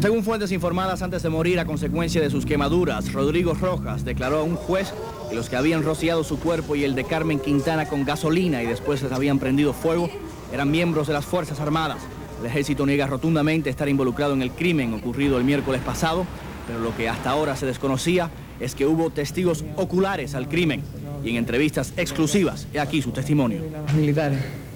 Según fuentes informadas antes de morir a consecuencia de sus quemaduras, Rodrigo Rojas declaró a un juez que los que habían rociado su cuerpo y el de Carmen Quintana con gasolina y después les habían prendido fuego eran miembros de las Fuerzas Armadas. El ejército niega rotundamente estar involucrado en el crimen ocurrido el miércoles pasado, pero lo que hasta ahora se desconocía es que hubo testigos oculares al crimen y en entrevistas exclusivas, he aquí su testimonio. Los militares.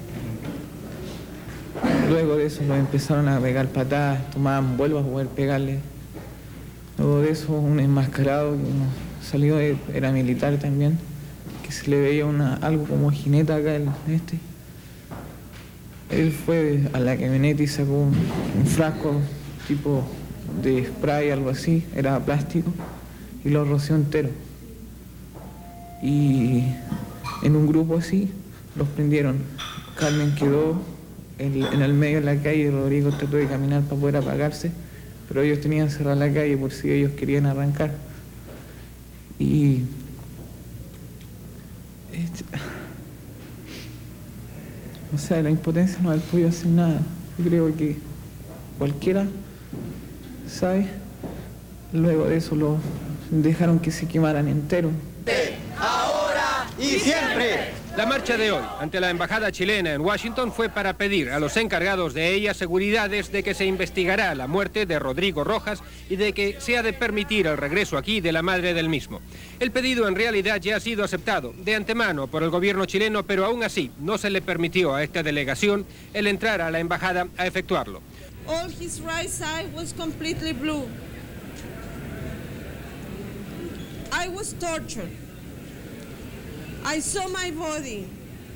Luego de eso nos empezaron a pegar patadas, tomaban vuelvo a poder pegarle. Luego de eso un enmascarado que salió, era militar también, que se le veía algo como jineta acá en este. Él fue a la camioneta y sacó un frasco tipo de spray, algo así, era plástico, y lo roció entero. Y en un grupo así los prendieron. Carmen quedó en el medio de la calle y Rodrigo trató de caminar para poder apagarse, pero ellos tenían cerrada la calle por si ellos querían arrancar. Y o sea, la impotencia no haber podido hacer nada. Yo creo que cualquiera sabe. Luego de eso lo dejaron que se quemaran entero. Ahora y siempre. La marcha de hoy ante la embajada chilena en Washington fue para pedir a los encargados de ella seguridades de que se investigará la muerte de Rodrigo Rojas y de que se ha de permitir el regreso aquí de la madre del mismo. El pedido en realidad ya ha sido aceptado de antemano por el gobierno chileno, pero aún así no se le permitió a esta delegación el entrar a la embajada a efectuarlo. All his right side was completely blue. I was tortured. I saw my body.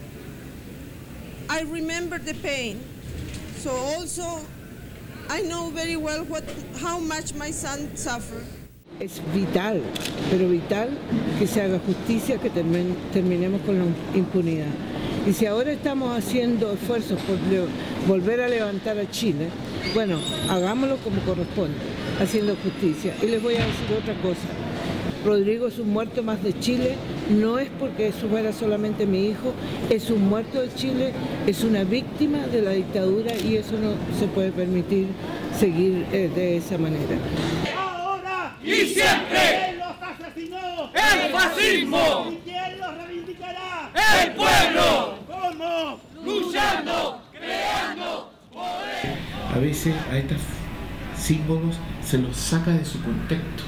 I remember the pain. So also, I know very well how much my son suffered. Es vital, pero vital que se haga justicia, que terminemos con la impunidad. Y si ahora estamos haciendo esfuerzos por volver a levantar a Chile, bueno, hagámoslo como corresponde, haciendo justicia. Y les voy a decir otra cosa. Rodrigo es un muerto más de Chile, no es porque eso fuera solamente mi hijo, es un muerto de Chile, es una víctima de la dictadura y eso no se puede permitir seguir de esa manera. Ahora y siempre. ¿Quién los asesinó? ¡El fascismo! ¿Y quién los reivindicará? ¡El pueblo! ¿Cómo? Luchando, creando poder. A veces a estos símbolos se los saca de su contexto.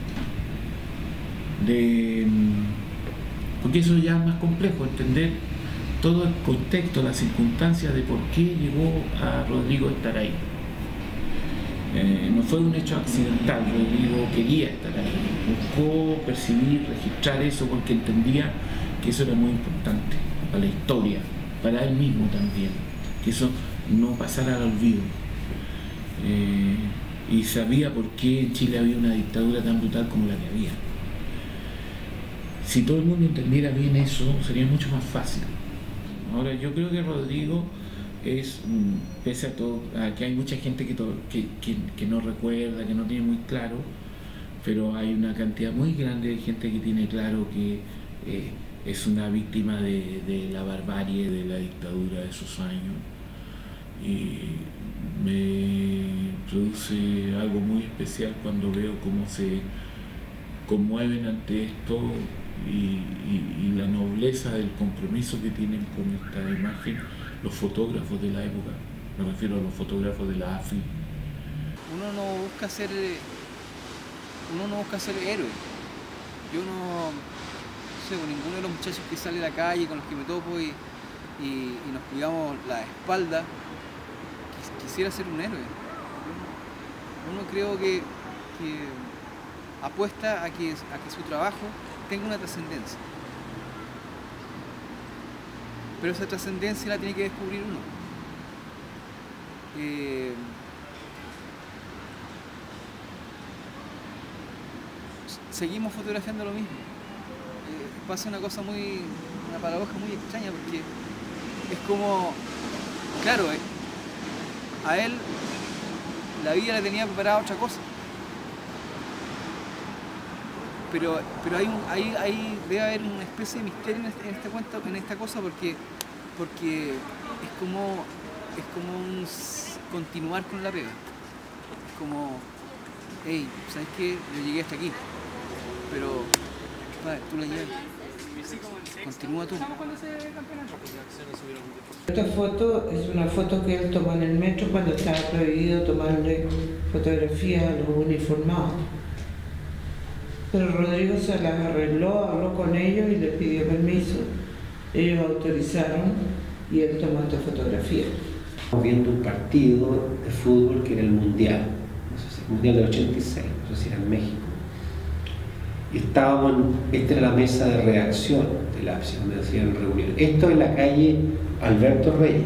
Porque eso ya es más complejo, entender todo el contexto, las circunstancias de por qué llegó a Rodrigo a estar ahí. No fue un hecho accidental, Rodrigo quería estar ahí, buscó percibir, registrar eso porque entendía que eso era muy importante para la historia, para él mismo también, que eso no pasara al olvido. Y sabía por qué en Chile había una dictadura tan brutal como la que había. Si todo el mundo entendiera bien eso, sería mucho más fácil. Ahora, yo creo que Rodrigo es, pese a todo, a que hay mucha gente que no recuerda, que no tiene muy claro, pero hay una cantidad muy grande de gente que tiene claro que es una víctima de la barbarie, de la dictadura de esos años. Y me produce algo muy especial cuando veo cómo se conmueven ante esto y la nobleza del compromiso que tienen con esta imagen los fotógrafos de la época, me refiero a los fotógrafos de la AFI. Uno no busca ser héroe. Yo no sé, con ninguno de los muchachos que sale a la calle, con los que me topo y nos cuidamos la espalda, quisiera ser un héroe. Uno creo que apuesta a que su trabajo tenga una trascendencia. Pero esa trascendencia la tiene que descubrir uno. Seguimos fotografiando lo mismo. Pasa una paradoja muy extraña porque es como, claro, a él la vida le tenía preparada otra cosa. Pero ahí debe haber una especie de misterio en este cuento, en esta cosa, porque es como un continuar con la pega. Es como hey, ¿sabes qué? Yo llegué hasta aquí, pero, padre, tú la llevas. Continúa tú. Esta foto es una foto que él tomó en el metro cuando estaba prohibido tomarle fotografías a los uniformados. Pero Rodrigo se las arregló, habló con ellos y les pidió permiso. Ellos autorizaron y él tomó esta fotografía. Estamos viendo un partido de fútbol que era el Mundial, no sé si el Mundial del 86, no sé si era en México. Y estábamos, esta era la mesa de redacción del APSI, donde hacían reuniones. Esto en la calle Alberto Reyes.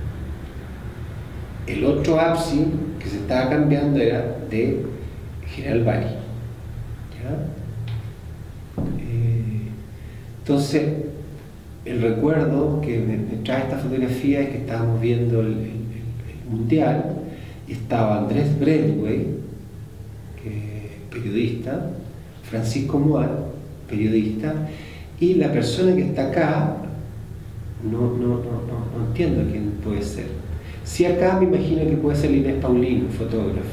El otro APSI que se estaba cambiando era de General Bari. Entonces, el recuerdo que me trae esta fotografía es que estábamos viendo el Mundial y estaba Andrés Bradway, periodista, Francisco Moal, periodista, y la persona que está acá, no entiendo quién puede ser. Si acá me imagino que puede ser Inés Paulino, fotógrafo.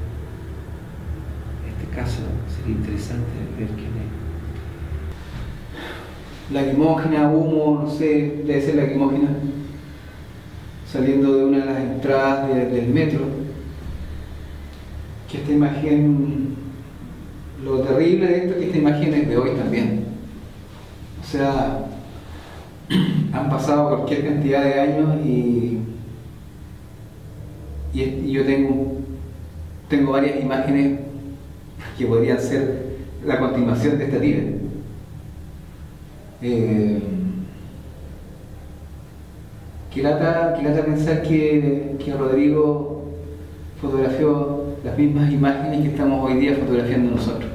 En este caso sería interesante ver quién es. Lacrimógena, humo, no sé, debe ser lacrimógena, saliendo de una de las entradas del metro. Que esta imagen, lo terrible de esto es que esta imagen es de hoy también. O sea, han pasado cualquier cantidad de años y yo tengo varias imágenes que podrían ser la continuación de esta tira. Qué lata pensar que Rodrigo fotografió las mismas imágenes que estamos hoy día fotografiando nosotros.